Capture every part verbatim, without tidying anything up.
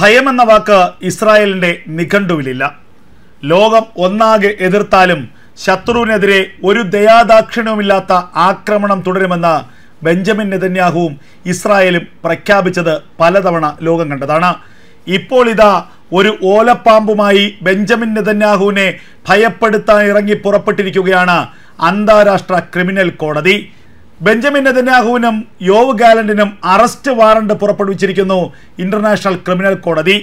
ഭയമെന്ന വാക്ക് ഇസ്രായേലിന്റെ നിഘണ്ടുവിലില്ല. ലോകം ഒന്നാകെ എതിർത്താലും ശത്രുവിനെതിരെ ഒരു ദയാദാക്ഷിണ്യവുമില്ലാത്ത ആക്രമണം തുടരുമെന്ന് ബെഞ്ചമിൻ നെതന്യാഹുവും ഇസ്രായേലും പ്രഖ്യാപിച്ചത് പലതവണ ലോകം കണ്ടതാണ്. ഇപ്പോൾ ഇതാ ഒരു ഓലപ്പാമ്പുമായി ബെഞ്ചമിൻ നെതന്യാഹുവിനെ ഭയപ്പെടുത്താൻ ഇറങ്ങി പുറപ്പെട്ടിരിക്കുകയാണ് അന്താരാഷ്ട്ര ക്രിമിനൽ കോടതി. ബെഞ്ചമിൻ നെതന്യാഹുവിനും യോവ് ഗാലന്റിനും അറസ്റ്റ് വാറണ്ട് പുറപ്പെടുവിച്ചിരിക്കുന്നു ഇന്റർനാഷണൽ ക്രിമിനൽ കോടതി.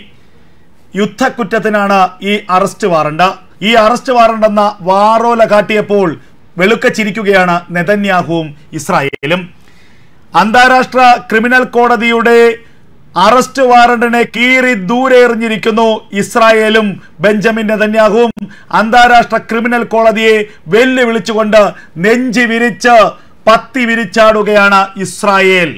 യുദ്ധക്കുറ്റത്തിനാണ് ഈ അറസ്റ്റ് വാറണ്ട്. ഈ അറസ്റ്റ് വാറണ്ട് എന്ന വാറോല കാട്ടിയപ്പോൾ വെളുക്കച്ചിരിക്കുകയാണ് നെതന്യാഹുവും ഇസ്രായേലും. അന്താരാഷ്ട്ര ക്രിമിനൽ കോടതിയുടെ അറസ്റ്റ് വാറണ്ടിനെ കീറി ദൂരെ എറിഞ്ഞിരിക്കുന്നു ഇസ്രായേലും ബെഞ്ചമിൻ നെതന്യാഹുവും. അന്താരാഷ്ട്ര ക്രിമിനൽ കോടതിയെ വെല്ലുവിളിച്ചുകൊണ്ട് നെഞ്ചി വിരിച്ച് പത്തി വിരിച്ചാടുകയാണ് ഇസ്രായേൽ.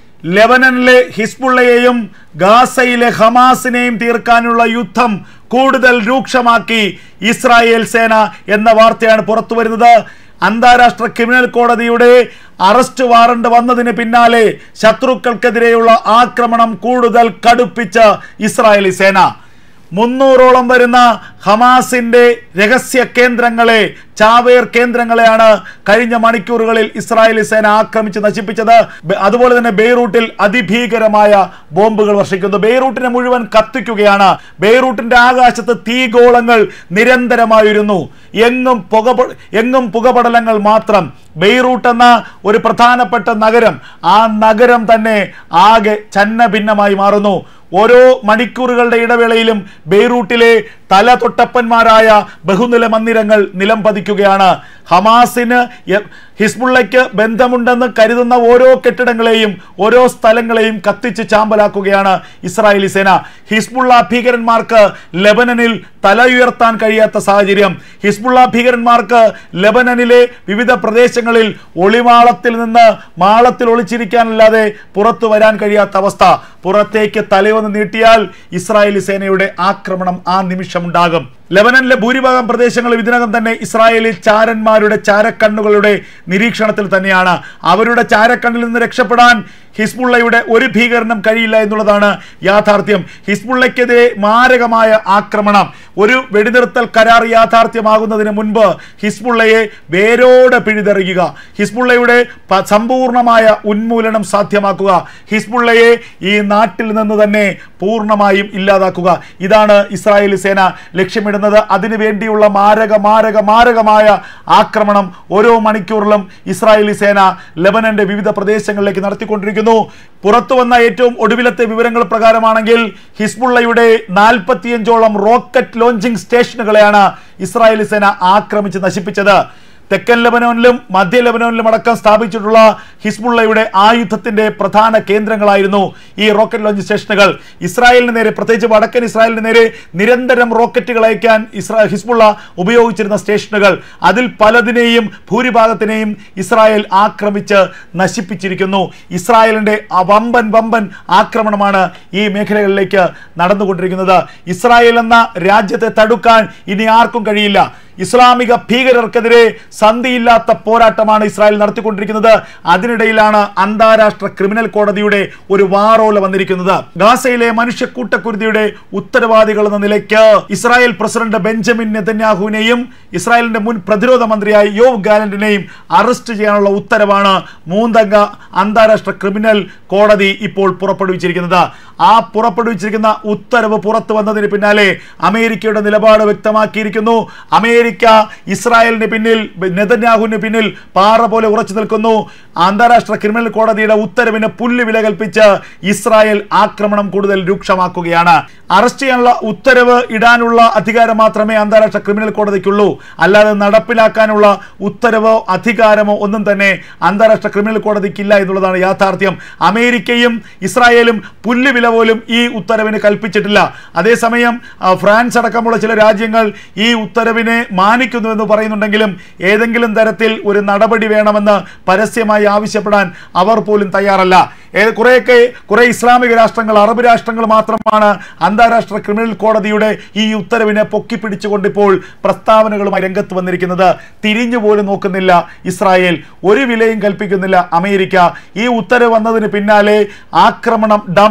ലെബനനിലെ ഹിസ്ബുള്ളയെയും ഗാസയിലെ ഹമാസിനെയും തീർക്കാനുള്ള യുദ്ധം കൂടുതൽ രൂക്ഷമാക്കി ഇസ്രായേൽ സേന എന്ന വാർത്തയാണ് പുറത്തു വരുന്നത്. അന്താരാഷ്ട്ര ക്രിമിനൽ കോടതിയുടെ അറസ്റ്റ് വാറണ്ട് വന്നതിന് പിന്നാലെ ശത്രുക്കൾക്കെതിരെയുള്ള ആക്രമണം കൂടുതൽ കടുപ്പിച്ച ഇസ്രായേലി സേന മുന്നൂറോളം വരുന്ന ഹമാസിന്റെ രഹസ്യ കേന്ദ്രങ്ങളെ, ചാവേർ കേന്ദ്രങ്ങളെയാണ് കഴിഞ്ഞ മണിക്കൂറുകളിൽ ഇസ്രായേലി സേന ആക്രമിച്ച് നശിപ്പിച്ചത്. അതുപോലെ തന്നെ ബെയ്റൂട്ടിൽ അതിഭീകരമായ ബോംബുകൾ വർഷിക്കുന്നു. ബെയ്റൂട്ടിനെ മുഴുവൻ കത്തിക്കുകയാണ്. ബെയ്റൂട്ടിന്റെ ആകാശത്ത് തീഗോളങ്ങൾ നിരന്തരമായിരുന്നു. എങ്ങും പുക എങ്ങും പുകപടലങ്ങൾ മാത്രം. ബെയ്റൂട്ട് എന്ന ഒരു പ്രധാനപ്പെട്ട നഗരം, ആ നഗരം തന്നെ ആകെ ഛന്ന ഭിന്നമായി മാറുന്നു. ഓരോ മണിക്കൂറുകളുടെ ഇടവേളയിലും ബെയ്റൂട്ടിലെ തല തൊട്ടപ്പന്മാരായ ബഹുനില മന്ദിരങ്ങൾ നിലം പതിക്കുകയാണ്. ഹമാസിന് ഹിസ്ബുള്ളയ്ക്ക് ബന്ധമുണ്ടെന്ന് കരുതുന്ന ഓരോ കെട്ടിടങ്ങളെയും ഓരോ സ്ഥലങ്ങളെയും കത്തിച്ച് ചാമ്പലാക്കുകയാണ് ഇസ്രായേലി സേന. ഹിസ്ബുള്ള ഭീകരന്മാർക്ക് ലെബനനിൽ തല ഉയർത്താൻ കഴിയാത്ത സാഹചര്യം. ഹിസ്ബുള്ള ഭീകരന്മാർക്ക് ലെബനനിലെ വിവിധ പ്രദേശങ്ങളിൽ ഒളിമാളത്തിൽ നിന്ന് മാളത്തിൽ ഒളിച്ചിരിക്കാനല്ലാതെ പുറത്തു വരാൻ കഴിയാത്ത അവസ്ഥ. പുറത്തേക്ക് തലയൊന്ന് നീട്ടിയാൽ ഇസ്രായേലി സേനയുടെ ആക്രമണം ആ നിമിഷമുണ്ടാകും. ലെബനനിലെ ഭൂരിഭാഗം പ്രദേശങ്ങളും ഇതിനകം തന്നെ ഇസ്രായേലി ചാരന്മാരുടെ ചാരക്കണ്ണുകളുടെ നിരീക്ഷണത്തിൽ തന്നെയാണ്. അവരുടെ ചാരക്കണ്ണിൽ നിന്ന് രക്ഷപ്പെടാൻ ഹിസ്ബുള്ളയുടെ ഒരു ഭീകരനും കഴിയില്ല എന്നുള്ളതാണ് യാഥാർത്ഥ്യം. ഹിസ്ബുള്ളയ്ക്കെതിരെ മാരകമായ ആക്രമണം, ഒരു വെടിനിർത്തൽ കരാർ യാഥാർത്ഥ്യമാകുന്നതിന് മുൻപ് ഹിസ്ബുള്ളയെ വേരോടെ പിഴുതെറിയുക, ഹിസ്ബുള്ളയുടെ സമ്പൂർണമായ ഉന്മൂലനം സാധ്യമാക്കുക, ഹിസ്ബുള്ളയെ ഈ നാട്ടിൽ നിന്ന് തന്നെ പൂർണ്ണമായും ഇല്ലാതാക്കുക. ഇതാണ് ഇസ്രായേലി സേന ലക്ഷ്യമിടുന്നത്. അതിനു വേണ്ടിയുള്ള മാരക മാരക മാരകമായ ആക്രമണം ഓരോ മണിക്കൂറിലും ഇസ്രായേലി സേന ലെബനന്റെ വിവിധ പ്രദേശങ്ങളിലേക്ക് നടത്തിക്കൊണ്ടിരിക്കുന്നു. പുറത്തു വന്ന ഏറ്റവും ഒടുവിലത്തെ വിവരങ്ങൾ പ്രകാരമാണെങ്കിൽ ഹിസ്ബുള്ളയുടെ നാൽപ്പത്തിയഞ്ചോളം റോക്കറ്റ് ലോഞ്ചിങ് സ്റ്റേഷനുകളെയാണ് ഇസ്രായേലി സേന ആക്രമിച്ച് നശിപ്പിച്ചത്. തെക്കൻ ലെബനോനിലും മധ്യ ലെബനോനിലും അടക്കം സ്ഥാപിച്ചിട്ടുള്ള ഹിസ്ബുള്ളയുടെ ആയുധത്തിന്റെ പ്രധാന കേന്ദ്രങ്ങളായിരുന്നു ഈ റോക്കറ്റ് ലോഞ്ച് സ്റ്റേഷനുകൾ. ഇസ്രായേലിന് നേരെ, പ്രത്യേകിച്ച് വടക്കൻ ഇസ്രായേലിന് നേരെ നിരന്തരം റോക്കറ്റുകൾ അയക്കാൻ ഇസ്രാ ഹിസ്ബുള്ള ഉപയോഗിച്ചിരുന്ന സ്റ്റേഷനുകൾ, അതിൽ പലതിനെയും ഭൂരിഭാഗത്തിനെയും ഇസ്രായേൽ ആക്രമിച്ച് നശിപ്പിച്ചിരിക്കുന്നു. ഇസ്രായേലിന്റെ വമ്പൻ വമ്പൻ ആക്രമണമാണ് ഈ മേഖലകളിലേക്ക് നടന്നുകൊണ്ടിരിക്കുന്നത്. ഇസ്രായേൽ എന്ന രാജ്യത്തെ തടുക്കാൻ ഇനി ആർക്കും കഴിയില്ല. ഇസ്ലാമിക ഭീകരർക്കെതിരെ സന്ധിയില്ലാത്ത പോരാട്ടമാണ് ഇസ്രായേൽ നടത്തിക്കൊണ്ടിരിക്കുന്നത്. അതിനിടയിലാണ് അന്താരാഷ്ട്ര ക്രിമിനൽ കോടതിയുടെ ഒരു വാറോല വന്നിരിക്കുന്നത്. ഗാസയിലെ മനുഷ്യക്കൂട്ടക്കുരുതിയുടെ ഉത്തരവാദികൾ എന്ന നിലയ്ക്ക് ഇസ്രായേൽ പ്രസിഡന്റ് ബെഞ്ചമിൻ നെതന്യാഹുവിനെയും ഇസ്രായേലിന്റെ മുൻ പ്രതിരോധ മന്ത്രിയായ യോവ് ഗാലന്റിനെയും അറസ്റ്റ് ചെയ്യാനുള്ള ഉത്തരവാണ് മൂന്നംഗ അന്താരാഷ്ട്ര ക്രിമിനൽ കോടതി ഇപ്പോൾ പുറപ്പെടുവിച്ചിരിക്കുന്നത്. ആ പുറപ്പെടുവിച്ചിരിക്കുന്ന ഉത്തരവ് പുറത്തു വന്നതിന് പിന്നാലെ അമേരിക്കയുടെ നിലപാട് വ്യക്തമാക്കിയിരിക്കുന്നു. അമേരിക്ക ഇസ്രായേലിന് പിന്നിൽ, നെതന്യാഹുവിന് പിന്നിൽ പാറ പോലെ ഉറച്ചു നിൽക്കുന്നു. അന്താരാഷ്ട്ര ക്രിമിനൽ കോടതിയുടെ ഉത്തരവിന് പുല്ല് വില കൽപ്പിച്ച് ഇസ്രായേൽ ആക്രമണം കൂടുതൽ രൂക്ഷമാക്കുകയാണ്. അറസ്റ്റ് ചെയ്യാനുള്ള ഉത്തരവ് ഇടാനുള്ള അധികാരം മാത്രമേ അന്താരാഷ്ട്ര ക്രിമിനൽ കോടതിക്കുള്ളൂ. അല്ലാതെ നടപ്പിലാക്കാനുള്ള ഉത്തരവോ അധികാരമോ ഒന്നും തന്നെ അന്താരാഷ്ട്ര ക്രിമിനൽ കോടതിക്കില്ല എന്നുള്ളതാണ് യാഥാർത്ഥ്യം. അമേരിക്കയും ഇസ്രായേലും പുല്ല് വില പോലും ഈ ഉത്തരവിന് കൽപ്പിച്ചിട്ടില്ല. അതേസമയം ഫ്രാൻസ് അടക്കമുള്ള ചില രാജ്യങ്ങൾ ഈ ഉത്തരവിനെ മാനിക്കുന്നുവെന്ന് പറയുന്നുണ്ടെങ്കിലും ഏതെങ്കിലും തരത്തിൽ ഒരു നടപടി വേണമെന്ന് പരസ്യമായി ആവശ്യപ്പെടാൻ അവർ പോലും തയ്യാറല്ല. കുറെയൊക്കെ കുറെ ഇസ്ലാമിക രാഷ്ട്രങ്ങൾ, അറബ് രാഷ്ട്രങ്ങൾ മാത്രമാണ് അന്താരാഷ്ട്ര ക്രിമിനൽ കോടതിയുടെ ഈ ഉത്തരവിനെ പൊക്കിപ്പിടിച്ചുകൊണ്ടിപ്പോൾ പ്രസ്താവനകളുമായി രംഗത്ത് വന്നിരിക്കുന്നത്. തിരിഞ്ഞു പോലും നോക്കുന്നില്ല ഇസ്രായേൽ, ഒരു വിലയും കൽപ്പിക്കുന്നില്ല അമേരിക്ക. ഈ ഉത്തരവ് വന്നതിന് പിന്നാലെ ആക്രമണം ഡബിൾ സ്ട്രോങ്ങിൽ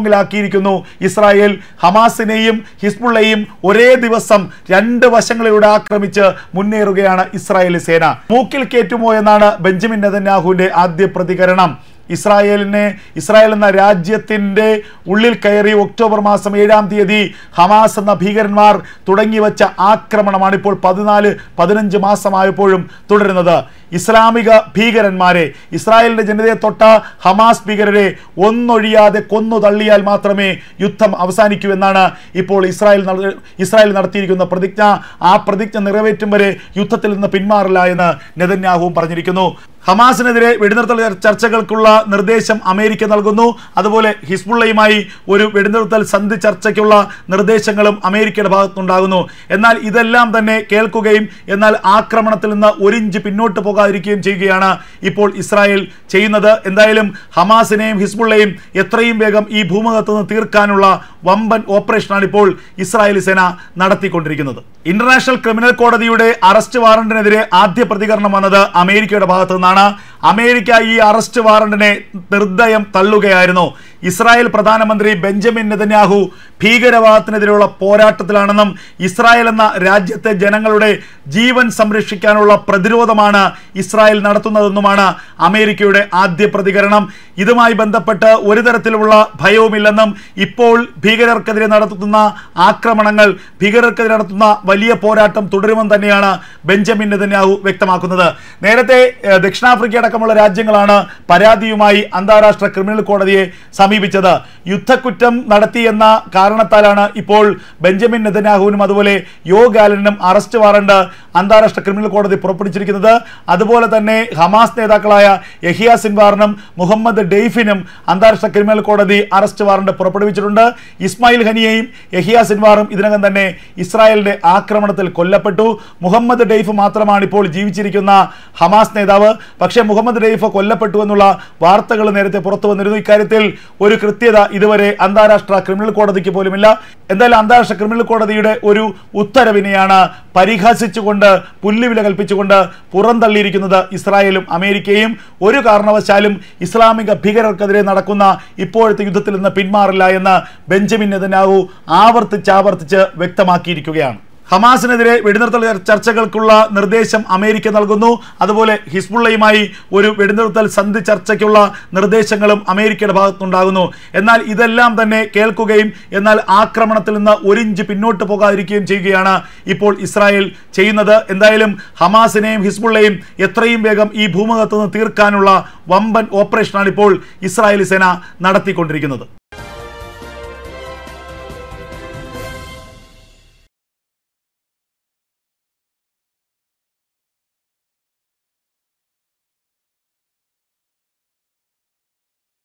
പ്രതിരോധത്തിലാക്കിയിരിക്കുന്നു ഇസ്രായേൽ. ഹമാസിനെയും ഹിസ്ബുള്ളയെയും ഒരേ ദിവസം രണ്ട് വശങ്ങളിലൂടെ ആക്രമിച്ച് മുന്നേറുകയാണ് ഇസ്രായേലി സേന. മൂക്കിൽ കേറ്റുമോ എന്നാണ് ബെഞ്ചമിൻ നെതന്യാഹുവിന്റെ ആദ്യ പ്രതികരണം. ഇസ്രായേലിനെ ഇസ്രായേൽ എന്ന രാജ്യത്തിൻ്റെ ഉള്ളിൽ കയറി ഒക്ടോബർ മാസം ഏഴാം തീയതി ഹമാസ് എന്ന ഭീകരന്മാർ തുടങ്ങിവെച്ച ആക്രമണമാണ് ഇപ്പോൾ പതിനാല് പതിനഞ്ച് മാസമായപ്പോഴും തുടരുന്നത്. ഇസ്ലാമിക ഭീകരന്മാരെ, ഇസ്രായേലിന്റെ ജനതയെ തൊട്ട ഹമാസ് ഭീകരരെ ഒന്നൊഴിയാതെ കൊന്നു തള്ളിയാൽ മാത്രമേ യുദ്ധം അവസാനിക്കൂ എന്നാണ് ഇപ്പോൾ ഇസ്രായേൽ ഇസ്രായേൽ നടത്തിയിരിക്കുന്ന പ്രതിജ്ഞ. ആ പ്രതിജ്ഞ നിറവേറ്റും വരെ യുദ്ധത്തിൽ നിന്ന് പിന്മാറില്ല എന്ന് നെതന്യാഹുവും പറഞ്ഞിരിക്കുന്നു. ഹമാസിനെതിരെ വെടിനിർത്തൽ ചർച്ചകൾക്കുള്ള നിർദ്ദേശം അമേരിക്ക നൽകുന്നു. അതുപോലെ ഹിസ്ബുള്ളയുമായി ഒരു വെടിനിർത്തൽ സന്ധി ചർച്ചയ്ക്കുള്ള നിർദ്ദേശങ്ങളും അമേരിക്കയുടെ ഭാഗത്തുനിന്നുണ്ടാകുന്നു. എന്നാൽ ഇതെല്ലാം തന്നെ കേൾക്കുകയും എന്നാൽ ആക്രമണത്തിൽ നിന്ന് ഒരിഞ്ച് പിന്നോട്ട് പോകാതിരിക്കുകയും ചെയ്യുകയാണ് ഇപ്പോൾ ഇസ്രായേൽ ചെയ്യുന്നത്. എന്തായാലും ഹമാസിനെയും ഹിസ്ബുള്ളയും എത്രയും വേഗം ഈ ഭൂമുഖത്ത് നിന്ന് തീർക്കാനുള്ള വമ്പൻ ഓപ്പറേഷനാണ് ഇപ്പോൾ ഇസ്രായേലി സേന നടത്തിക്കൊണ്ടിരിക്കുന്നത്. ഇന്റർനാഷണൽ ക്രിമിനൽ കോടതിയുടെ അറസ്റ്റ് വാറന്റിനെതിരെ ആദ്യ പ്രതികരണം വന്നത് അമേരിക്കയുടെ ഭാഗത്തു നിന്നാണ്. അമേരിക്ക ഈ അറസ്റ്റ് വാറന്റിനെ നിർദ്ദയം തള്ളുകയായിരുന്നു. ഇസ്രായേൽ പ്രധാനമന്ത്രി ബെഞ്ചമിൻ നെതന്യാഹു ഭീകരവാദത്തിനെതിരെയുള്ള പോരാട്ടത്തിലാണെന്നും ഇസ്രായേൽ എന്ന രാജ്യത്തെ ജനങ്ങളുടെ ജീവൻ സംരക്ഷിക്കാനുള്ള പ്രതിരോധമാണ് ഇസ്രായേൽ നടത്തുന്നതെന്നുമാണ് അമേരിക്കയുടെ ആദ്യ പ്രതികരണം. ഇതുമായി ബന്ധപ്പെട്ട് ഒരു തരത്തിലുള്ള ഭയവുമില്ലെന്നും ഇപ്പോൾ ഭീകരർക്കെതിരെ നടത്തുന്ന ആക്രമണങ്ങൾ, ഭീകരർക്കെതിരെ നടത്തുന്ന വലിയ പോരാട്ടം തുടരുമെന്ന് തന്നെയാണ് ബെഞ്ചമിൻ നെതന്യാഹു വ്യക്തമാക്കുന്നത്. നേരത്തെ ദക്ഷിണാഫ്രിക്ക അടക്കമുള്ള രാജ്യങ്ങളാണ് പരാതിയുമായി അന്താരാഷ്ട്ര ക്രിമിനൽ കോടതിയെ സമീപിച്ചത്. യുദ്ധക്കുറ്റം നടത്തി എന്ന കാരണത്താലാണ് ഇപ്പോൾ ബെഞ്ചമിൻ നെതന്യാഹുവിനും അതുപോലെ യോ ഗാലനും അറസ്റ്റ് വാറണ്ട് അന്താരാഷ്ട്ര ക്രിമിനൽ കോടതി പുറപ്പെടുവിച്ചിരിക്കുന്നത്. അതുപോലെ തന്നെ ഹമാസ് നേതാക്കളായ യഹിയ സിൻവാറിനും മുഹമ്മദ് ഡെയ്ഫിനും അന്താരാഷ്ട്ര ക്രിമിനൽ കോടതി അറസ്റ്റ് വാറണ്ട് പുറപ്പെടുവിച്ചിട്ടുണ്ട്. ഇസ്മായിൽ ഹനിയയും യഹിയ സിൻവാറും ഇതിനകം തന്നെ ഇസ്രായേലിന്റെ ആക്രമണത്തിൽ കൊല്ലപ്പെട്ടു. മുഹമ്മദ് ഡെയ്ഫ് മാത്രമാണ് ഇപ്പോൾ ജീവിച്ചിരിക്കുന്ന ഹമാസ് നേതാവ്. പക്ഷേ മുഹമ്മദ് ഡെയ്ഫ് കൊല്ലപ്പെട്ടു എന്നുള്ള വാർത്തകൾ നേരത്തെ പുറത്തു വന്നിരുന്നു. ഇക്കാര്യത്തിൽ ഒരു കൃത്യത ഇതുവരെ അന്താരാഷ്ട്ര ക്രിമിനൽ കോടതിക്ക് പോലുമില്ല. എന്തായാലും അന്താരാഷ്ട്ര ക്രിമിനൽ കോടതിയുടെ ഒരു ഉത്തരവിനെയാണ് പരിഹസിച്ചുകൊണ്ട്, പുല്ലുവില കൽപ്പിച്ചുകൊണ്ട് പുറന്തള്ളിയിരിക്കുന്നത് ഇസ്രായേലും അമേരിക്കയും. ഒരു കാരണവശാലും ഇസ്ലാമിക ഭീകരർക്കെതിരെ നടക്കുന്ന ഇപ്പോഴത്തെ യുദ്ധത്തിൽ നിന്ന് പിന്മാറില്ല എന്ന് ബെഞ്ചമിൻ നെതന്യാഹു ആവർത്തിച്ചാവർത്തിച്ച് വ്യക്തമാക്കിയിരിക്കുകയാണ്. ഹമാസിനെതിരെ വെടിനിർത്തൽ ചർച്ചകൾക്കുള്ള നിർദ്ദേശം അമേരിക്ക നൽകുന്നു. അതുപോലെ ഹിസ്ബുള്ളയുമായി ഒരു വെടിനിർത്തൽ സന്ധി ചർച്ചയ്ക്കുള്ള നിർദ്ദേശങ്ങളും അമേരിക്കയുടെ ഭാഗത്തുനിന്നുണ്ടാകുന്നു. എന്നാൽ ഇതെല്ലാം തന്നെ കേൾക്കുകയും എന്നാൽ ആക്രമണത്തിൽ നിന്ന് ഒരിഞ്ച് പിന്നോട്ട് പോകാതിരിക്കുകയും ചെയ്യുകയാണ് ഇപ്പോൾ ഇസ്രായേൽ ചെയ്യുന്നത്. എന്തായാലും ഹമാസിനെയും ഹിസ്ബുള്ളയും എത്രയും വേഗം ഈ ഭൂമുഖത്ത് നിന്ന് തീർക്കാനുള്ള വമ്പൻ ഓപ്പറേഷനാണ് ഇപ്പോൾ ഇസ്രായേലി സേന നടത്തിക്കൊണ്ടിരിക്കുന്നത്.